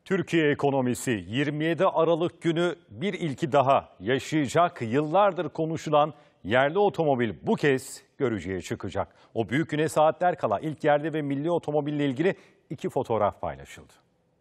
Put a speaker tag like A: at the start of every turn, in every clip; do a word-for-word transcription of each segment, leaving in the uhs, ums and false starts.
A: Türkiye ekonomisi yirmi yedi Aralık günü bir ilki daha yaşayacak. Yıllardır konuşulan yerli otomobil bu kez görücüye çıkacak. O büyük güne saatler kala ilk yerli ve milli otomobille ilgili iki fotoğraf paylaşıldı.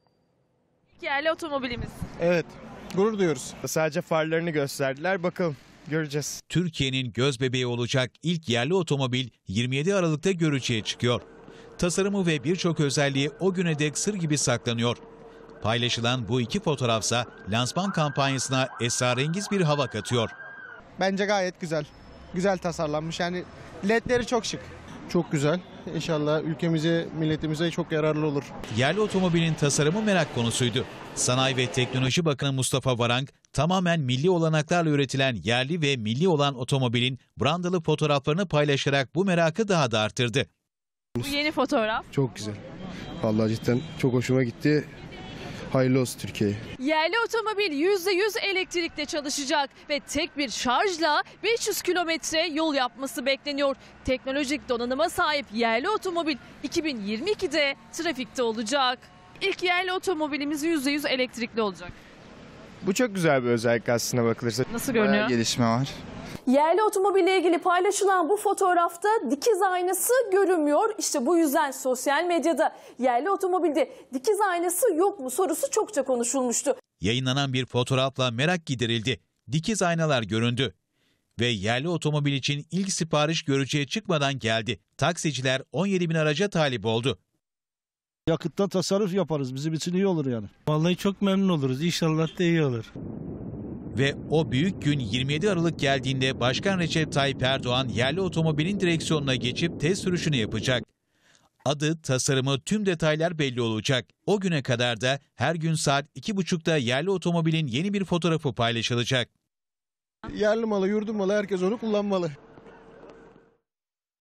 B: İlk yerli otomobilimiz.
C: Evet, gurur duyuyoruz. Sadece farlarını gösterdiler, bakalım göreceğiz.
D: Türkiye'nin gözbebeği olacak ilk yerli otomobil yirmi yedi Aralık'ta görücüye çıkıyor. Tasarımı ve birçok özelliği o güne dek sır gibi saklanıyor. Paylaşılan bu iki fotoğrafsa lansman kampanyasına esrarengiz bir hava katıyor.
C: Bence gayet güzel. Güzel tasarlanmış. Yani ledleri çok şık. Çok güzel. İnşallah ülkemize, milletimize çok yararlı olur.
D: Yerli otomobilin tasarımı merak konusuydu. Sanayi ve Teknoloji Bakanı Mustafa Varank, tamamen milli olanaklarla üretilen yerli ve milli olan otomobilin brandalı fotoğraflarını paylaşarak bu merakı daha da arttırdı.
B: Bu yeni fotoğraf.
E: Çok güzel. Vallahi cidden çok hoşuma gitti. Hayırlı olsun Türkiye'ye.
B: Yerli otomobil yüzde yüz elektrikle çalışacak ve tek bir şarjla beş yüz kilometre yol yapması bekleniyor. Teknolojik donanıma sahip yerli otomobil iki bin yirmi ikide trafikte olacak. İlk yerli otomobilimiz yüzde yüz elektrikli olacak.
C: Bu çok güzel bir özellik aslına bakılırsa.
B: Nasıl görünüyor?
C: Bayağı gelişme var.
F: Yerli otomobille ilgili paylaşılan bu fotoğrafta dikiz aynası görünmüyor. İşte bu yüzden sosyal medyada yerli otomobilde dikiz aynası yok mu sorusu çokça konuşulmuştu.
D: Yayınlanan bir fotoğrafla merak giderildi. Dikiz aynalar göründü. Ve yerli otomobil için ilk sipariş görücüye çıkmadan geldi. Taksiciler on yedi bin araca talip oldu.
G: Yakıttan tasarruf yaparız. Bizim için iyi olur yani. Vallahi çok memnun oluruz. İnşallah da iyi olur.
D: Ve o büyük gün yirmi yedi Aralık geldiğinde Başkan Recep Tayyip Erdoğan yerli otomobilin direksiyonuna geçip test sürüşünü yapacak. Adı, tasarımı, tüm detaylar belli olacak. O güne kadar da her gün saat iki buçukta yerli otomobilin yeni bir fotoğrafı paylaşılacak.
E: Yerli malı, yurdum malı, herkes onu kullanmalı.